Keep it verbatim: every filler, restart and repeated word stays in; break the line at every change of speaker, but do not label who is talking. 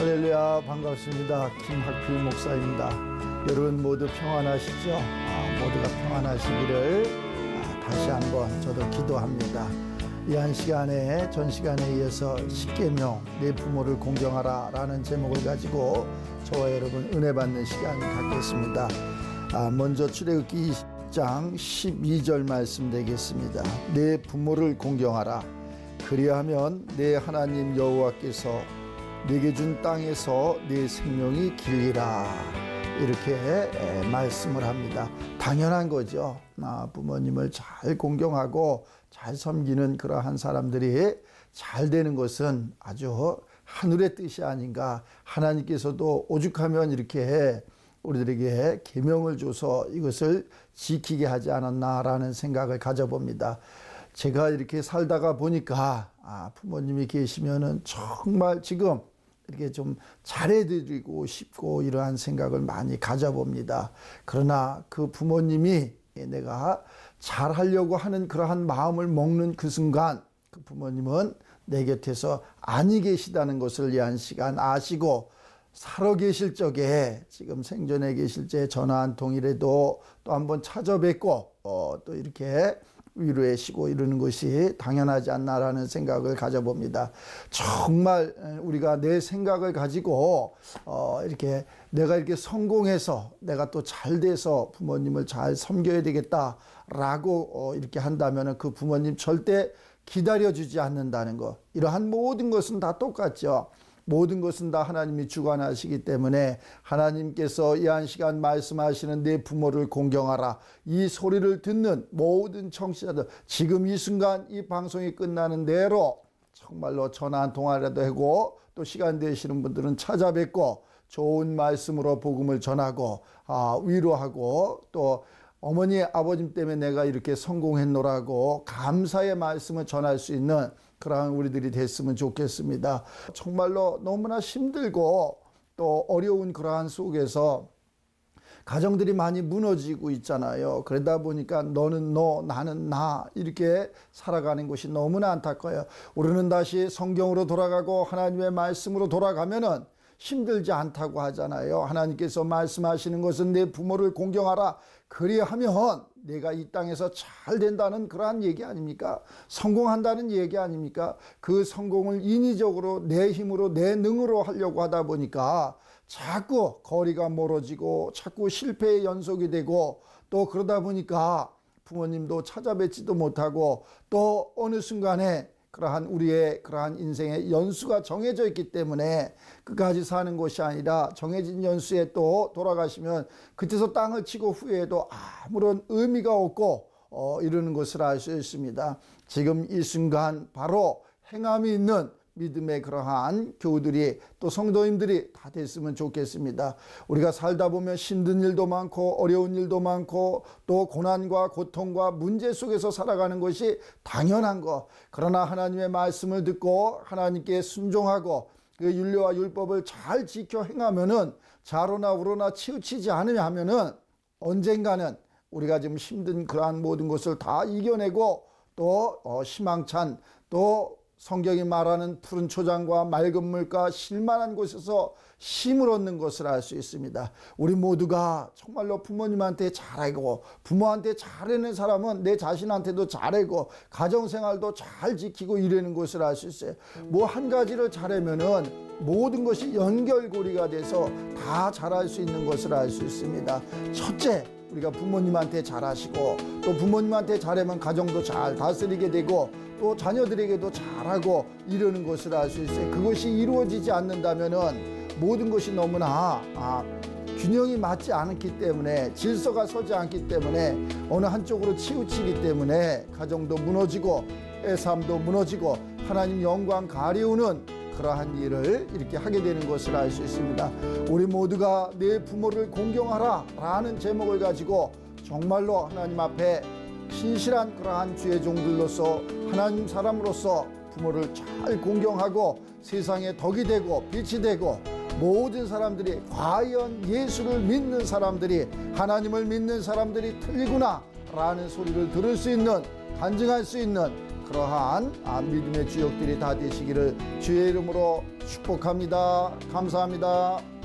할렐루야, 반갑습니다. 김학필 목사입니다. 여러분 모두 평안하시죠? 아, 모두가 평안하시기를 아, 다시 한번 저도 기도합니다. 이 한 시간에 전 시간에 이어서 십계명 내 부모를 공경하라 라는 제목을 가지고 저와 여러분 은혜 받는 시간 갖겠습니다. 아, 먼저 출애굽기 이십 장 십이 절 말씀 되겠습니다. 내 부모를 공경하라. 그리하면 내 하나님 여호와께서 내게 준 땅에서 내 생명이 길리라. 이렇게 말씀을 합니다. 당연한 거죠. 아, 부모님을 잘 공경하고 잘 섬기는 그러한 사람들이 잘 되는 것은 아주 하늘의 뜻이 아닌가. 하나님께서도 오죽하면 이렇게 우리들에게 계명을 줘서 이것을 지키게 하지 않았나라는 생각을 가져봅니다. 제가 이렇게 살다가 보니까 아, 부모님이 계시면은 정말 지금 이렇게 좀 잘해드리고 싶고 이러한 생각을 많이 가져봅니다. 그러나 그 부모님이 내가 잘하려고 하는 그러한 마음을 먹는 그 순간 그 부모님은 내 곁에서 아니 계시다는 것을 이 한 시간 아시고 살아 계실 적에 지금 생전에 계실 때 전화 한 통이라도 또 한번 찾아뵙고 어, 또 이렇게 위로해 시고 이러는 것이 당연하지 않나라는 생각을 가져봅니다. 정말 우리가 내 생각을 가지고 어 이렇게 내가 이렇게 성공해서 내가 또 잘 돼서 부모님을 잘 섬겨야 되겠다라고 어 이렇게 한다면 그 부모님 절대 기다려주지 않는다는 것. 이러한 모든 것은 다 똑같죠. 모든 것은 다 하나님이 주관하시기 때문에 하나님께서 이 한 시간 말씀하시는 내 부모를 공경하라. 이 소리를 듣는 모든 청취자들 지금 이 순간 이 방송이 끝나는 대로 정말로 전화 한 통화라도 하고 또 시간 되시는 분들은 찾아뵙고 좋은 말씀으로 복음을 전하고 아, 위로하고 또 어머니 아버님 때문에 내가 이렇게 성공했노라고 감사의 말씀을 전할 수 있는 그러한 우리들이 됐으면 좋겠습니다. 정말로 너무나 힘들고 또 어려운 그러한 속에서 가정들이 많이 무너지고 있잖아요. 그러다 보니까 너는 너, 나는 나 이렇게 살아가는 것이 너무나 안타까워요. 우리는 다시 성경으로 돌아가고 하나님의 말씀으로 돌아가면은 힘들지 않다고 하잖아요. 하나님께서 말씀하시는 것은 내 부모를 공경하라. 그리하면 내가 이 땅에서 잘 된다는 그러한 얘기 아닙니까? 성공한다는 얘기 아닙니까? 그 성공을 인위적으로 내 힘으로 내 능으로 하려고 하다 보니까 자꾸 거리가 멀어지고 자꾸 실패의 연속이 되고 또 그러다 보니까 부모님도 찾아뵙지도 못하고 또 어느 순간에 그러한 우리의 그러한 인생의 연수가 정해져 있기 때문에 끝까지 사는 것이 아니라 정해진 연수에 또 돌아가시면 그때서 땅을 치고 후회해도 아무런 의미가 없고 어, 이러는 것을 알 수 있습니다. 지금 이 순간 바로 행함이 있는 믿음의 그러한 교우들이 또 성도님들이 다 됐으면 좋겠습니다. 우리가 살다 보면 힘든 일도 많고 어려운 일도 많고 또 고난과 고통과 문제 속에서 살아가는 것이 당연한 것. 그러나 하나님의 말씀을 듣고 하나님께 순종하고 그 율례와 율법을 잘 지켜 행하면은 자로나 우로나 치우치지 않으면 하면은 언젠가는 우리가 지금 힘든 그러한 모든 것을 다 이겨내고 또 어, 희망찬 또 성경이 말하는 푸른 초장과 맑은 물과 쉴만한 곳에서 힘을 얻는 것을 알 수 있습니다. 우리 모두가 정말로 부모님한테 잘하고 부모한테 잘하는 사람은 내 자신한테도 잘하고 가정생활도 잘 지키고 이러는 것을 알 수 있어요. 뭐 한 가지를 잘하면은 모든 것이 연결고리가 돼서 다 잘할 수 있는 것을 알 수 있습니다. 첫째, 우리가 부모님한테 잘하시고 또 부모님한테 잘하면 가정도 잘 다스리게 되고 또 자녀들에게도 잘하고 이러는 것을 알 수 있어요. 그것이 이루어지지 않는다면은 모든 것이 너무나 아, 균형이 맞지 않기 때문에 질서가 서지 않기 때문에 어느 한쪽으로 치우치기 때문에 가정도 무너지고 삶도 무너지고 하나님 영광 가리우는 그러한 일을 이렇게 하게 되는 것을 알 수 있습니다. 우리 모두가 내 부모를 공경하라 라는 제목을 가지고 정말로 하나님 앞에 신실한 그러한 주의 종들로서 하나님 사람으로서 부모를 잘 공경하고 세상에 덕이 되고 빛이 되고 모든 사람들이 과연 예수를 믿는 사람들이 하나님을 믿는 사람들이 틀리구나 라는 소리를 들을 수 있는 간증할 수 있는 그러한 아, 믿음의 주역들이 다 되시기를 주의 이름으로 축복합니다. 감사합니다.